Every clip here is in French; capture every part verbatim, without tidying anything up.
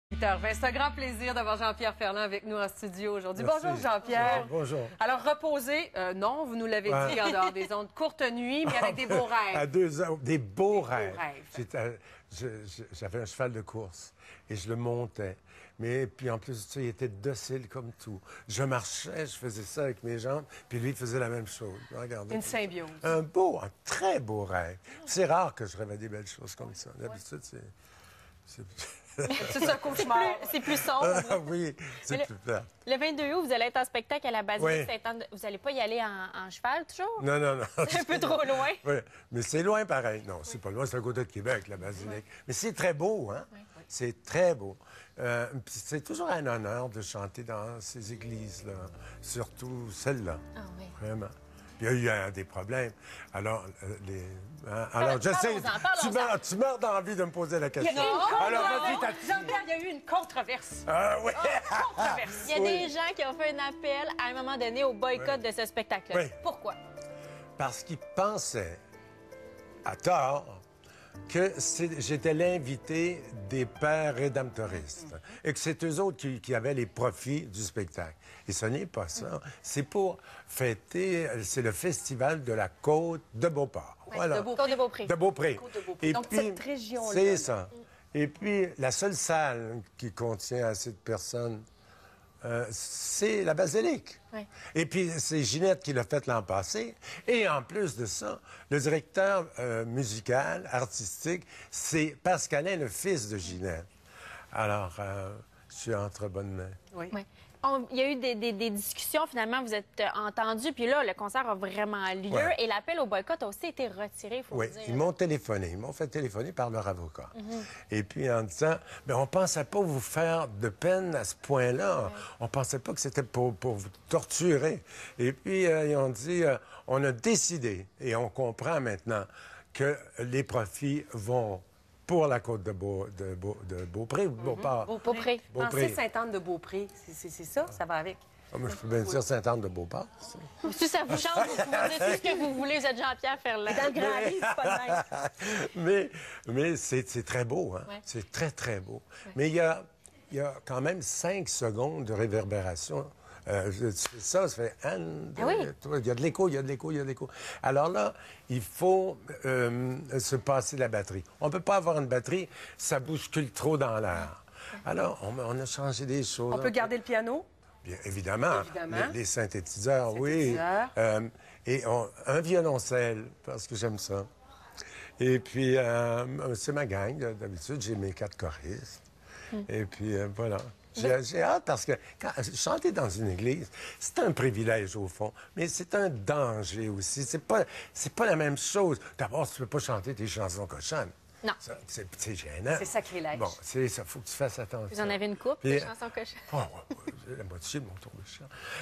huit heures vingt, c'est un grand plaisir d'avoir Jean-Pierre Ferland avec nous en studio aujourd'hui. Bonjour Jean-Pierre. Bonjour. bonjour. Alors reposé, euh, non, vous nous l'avez ouais. dit en dehors des ondes, courte nuit, mais avec des beaux rêves. À deux heures, des beaux des rêves. Beaux rêves. J'avais un cheval de course et je le montais. Mais puis en plus, tu sais, il était docile comme tout. Je marchais, je faisais ça avec mes jambes, puis lui, il faisait la même chose. Regardez. Une symbiose. Un beau, un très beau rêve. C'est rare que je rêve des belles choses comme ça. D'habitude, c'est... C'est un cauchemar. C'est plus, plus sombre. Ah, oui, c'est plus plat. Le vingt-deux août, vous allez être en spectacle à la Basilique. Oui. Vous n'allez pas y aller en, en cheval, toujours? Non, non, non. C'est un peu trop loin. Oui, mais c'est loin pareil. Non, c'est oui. pas loin, c'est à côté de Québec, la Basilique. Oui. Mais c'est très beau, hein? Oui. C'est très beau. Euh, c'est toujours un honneur de chanter dans ces églises-là, surtout celle-là. Ah oui. Vraiment. Il y a eu euh, des problèmes. Alors, euh, les... Hein? Alors, je sais, tu meurs, tu meurs d'envie de me poser la question. Il y a eu une Alors, vas-y, t'as... Jean-Pierre, il y a eu une controverse. Ah oui! Oh, controverse. Il y a oui. des gens qui ont fait un appel à un moment donné au boycott oui. de ce spectacle-là. Oui. Pourquoi? Parce qu'ils pensaient, à tort, que j'étais l'invité des pères rédemptoristes et que c'est eux autres qui, qui avaient les profits du spectacle. Et ce n'est pas ça. C'est pour fêter, c'est le festival de la Côte de Beauport. Oui, voilà. De Beaupré. Côte de Beaupré. De Beaupré. Côte de Beaupré. Et donc, puis, cette région-là. C'est ça. Et puis, la seule salle qui contient assez de personnes, Euh, c'est la Basilique. Oui. Et puis, c'est Ginette qui l'a fait l'an passé. Et en plus de ça, le directeur euh, musical, artistique, c'est Pascalin, le fils de Ginette. Alors, euh, je suis entre bonnes mains. Oui. oui. On, il y a eu des, des, des discussions, finalement, vous êtes euh, entendus, puis là, le concert a vraiment lieu, ouais. et l'appel au boycott a aussi été retiré, il faut oui, dire. Ils m'ont téléphoné, ils m'ont fait téléphoner par leur avocat. Mm-hmm. Et puis en disant, ben on pensait pas vous faire de peine à ce point-là, ouais. on pensait pas que c'était pour, pour vous torturer. Et puis euh, ils ont dit, euh, on a décidé, et on comprend maintenant, que les profits vont pour la côte de, Beau, de, Beau, de Beaupré ou de Beauport? Mm-hmm. Beaupré. Pensez Sainte-Anne de Beaupré. C'est ça? Ça va avec? Ah, moi, je peux bien dire Sainte-Anne de Beauport. Si ça vous chante, vous pouvez dire tout ce que vous voulez. Vous êtes Jean-Pierre Ferland. Dans le grand livre, c'est pas de même. Mais, mais c'est très beau, hein? Ouais. C'est très, très beau. Ouais. Mais il y a, y a quand même cinq secondes de réverbération. Euh, tu fais ça, ça fait un, ah oui. Il y a de l'écho, il y a de l'écho, il y a de l'écho. Alors là, il faut euh, se passer la batterie. On ne peut pas avoir une batterie, ça bouscule trop dans l'air. Alors, on, on a changé des choses. On peut garder le piano? Bien, évidemment. évidemment. Les, les synthétiseurs, synthétiseurs. oui. Euh, et on, un violoncelle, parce que j'aime ça. Et puis, euh, c'est ma gang. D'habitude, j'ai mes quatre choristes. Mm. Et puis, euh, voilà. J'ai hâte parce que quand, chanter dans une église, c'est un privilège au fond, mais c'est un danger aussi. C'est pas, c'est pas la même chose. D'abord, tu peux pas chanter tes chansons cochonnes. Non. C'est gênant. C'est sacrilège. Bon, c'est ça. Faut que tu fasses attention. Vous en avez une coupe, des chansons cochonnes? Oh, ouais, ouais, la moitié de mon tour de chant.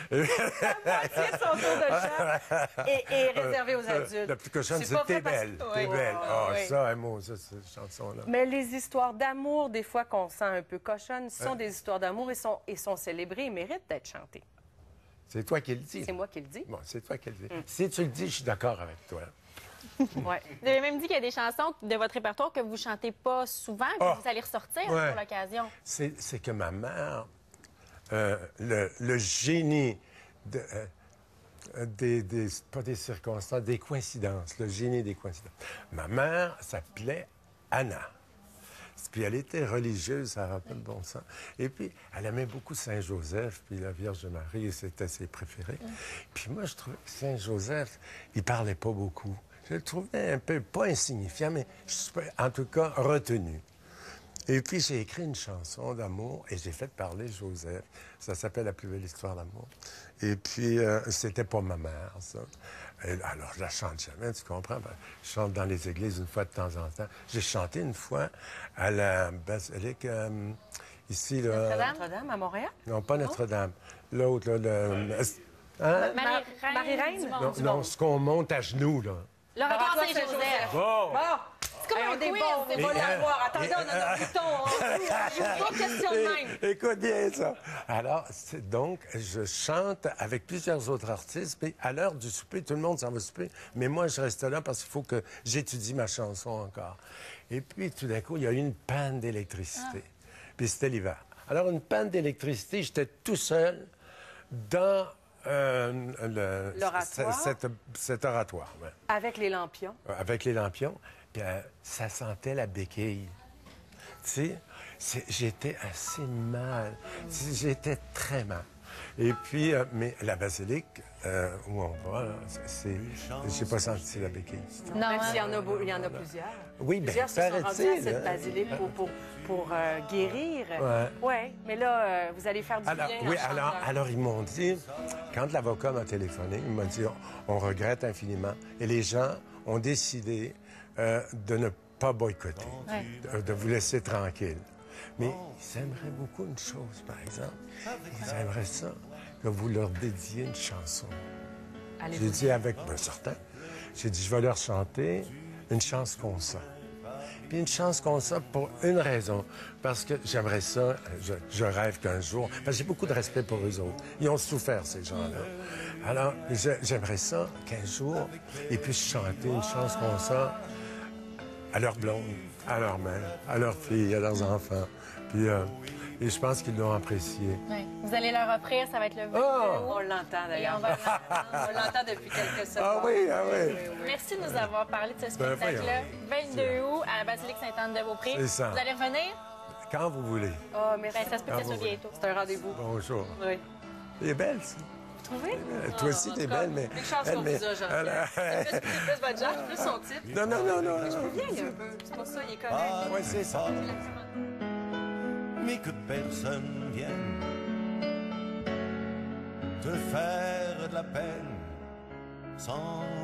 La moitié de son tour de chant est, est réservée aux adultes. Euh, la plus cochonne, c'est T'es belle. T'es belle. Ah, oui. ça, un mot, ça, cette chanson-là. Mais les histoires d'amour, des fois qu'on sent un peu cochonnes, sont euh... des histoires d'amour et sont, et sont célébrées et méritent d'être chantées. C'est toi qui le dis. C'est moi qui le dis. Bon, c'est toi qui le dis. Mm. Si tu le dis, je suis d'accord avec toi. Ouais. Vous avez même dit qu'il y a des chansons de votre répertoire que vous chantez pas souvent, que oh, vous allez ressortir ouais. pour l'occasion. C'est que ma mère, euh, le, le génie de, euh, des, des, pas des circonstances, des coïncidences, le génie des coïncidences. Ma mère s'appelait Anna. Puis elle était religieuse, ça n'a pas de bon sens. Et puis, elle aimait beaucoup Saint-Joseph, puis la Vierge Marie, c'était ses préférés. Mm. Puis moi, je trouvais que Saint-Joseph, il parlait pas beaucoup. Je le trouvais un peu, pas insignifiant, mais en tout cas retenu. Et puis, j'ai écrit une chanson d'amour et j'ai fait parler Joseph. Ça s'appelle La plus belle histoire d'amour. Et puis, euh, c'était pas ma mère, ça. Et alors, je la chante jamais, tu comprends? Ben, je chante dans les églises une fois de temps en temps. J'ai chanté une fois à la basilique, euh, ici, là... Notre-Dame? Notre-Dame, à Montréal? Non, pas Notre-Dame. L'autre, là, le... Hein? Marie-Reine? Marie non, non, ce qu'on monte à genoux, là. Le regard Saint-Joseph. Bon! Bon. C'est comme un des quiz. On va l'avoir. Attendez, on a un bouton. Je vous pose question de même. Écoute bien ça. Alors, donc, je chante avec plusieurs autres artistes, puis à l'heure du souper, tout le monde s'en va souper, mais moi, je reste là parce qu'il faut que j'étudie ma chanson encore. Et puis, tout d'un coup, il y a eu une panne d'électricité. Ah. puis c'était l'hiver. Alors, une panne d'électricité, j'étais tout seul dans euh, le- L'oratoire? c- cet, cet oratoire, ouais. Avec les lampions. Avec les lampions, puis euh, ça sentait la béquille. Tu sais, c'est- j'étais assez mal. C'est- J'étais très mal. Et puis, euh, mais la basilique, euh, où on va, là, c'est... J'ai pas senti la béquille. Non, Même hein? s'il y en a, beau- il y en a plusieurs. Oui, bien, Plusieurs se sont rendus à paraît-il, cette hein. basilique pour, pour, pour euh, guérir. Ouais. Ouais, mais là, euh, vous allez faire du Alors, bien. oui, en alors, chantant. alors ils m'ont dit, quand l'avocat m'a téléphoné, il m'a dit, on, on regrette infiniment. Et les gens ont décidé euh, de ne pas boycotter, Ouais. de, de vous laisser tranquille. Mais ils aimeraient beaucoup une chose, par exemple. Ils aimeraient ça, que vous leur dédiez une chanson. J'ai Allez-vous dit avec, ben, certain, j'ai dit, je vais leur chanter une chance qu'on sent. Puis une chance qu'on sent pour une raison, parce que j'aimerais ça, je, je rêve qu'un jour, parce que j'ai beaucoup de respect pour eux autres. Ils ont souffert, ces gens-là. Alors, je- j'aimerais ça qu'un jour, ils puissent chanter une chance qu'on sent à leur blonde, à leur mère, à leurs filles, à leurs enfants. Puis, euh, et je pense qu'ils l'ont apprécié. Ouais. Vous allez leur offrir, ça va être le vingt-deux Ah! août. On l'entend Et d'ailleurs. on va l'entendre. On l'entend depuis quelques secondes. Ah oui, ah oui. Merci de nous avoir parlé de ce Ben, spectacle-là. voyons. vingt-deux août à la basilique Sainte-Anne-de-Beaupré. C'est ça. Vous allez revenir? Quand vous voulez. Ah, merci. Ben, ça se peut que Ah, ce soit oui, oui. bientôt. C'est un rendez-vous. Bonjour. Oui. Elle est belle, ça. Vous trouvez? Euh, Toi aussi, t'es belle, mais... Une chance elle, qu'on mais- vous a, jean elle a- C'est plus votre genre, plus son type. Non, non, non, non. Je non. peux bien, un peu. C'est pas ça, il est correct. Oui, c'est ça. Mais que personne vienne te faire de la peine sans